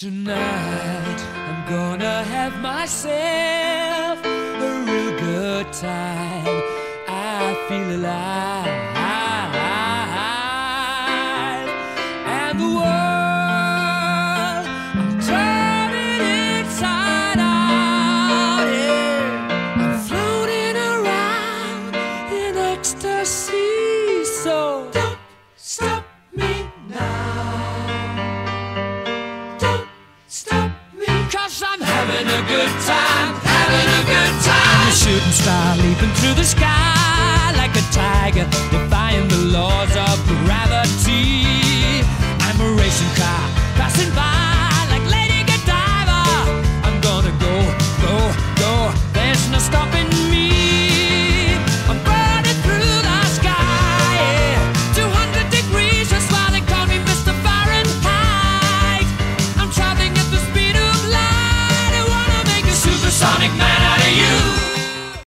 Tonight I'm gonna have myself a real good time. I feel alive, and the world I'm turning inside out. Yeah, I'm floating around in ecstasy. So don't stop me now. Cause I'm having a good time, having a good time. I'm a shooting star leaping through the sky like a tiger, defying the laws of gravity. I'm a racing car passing by.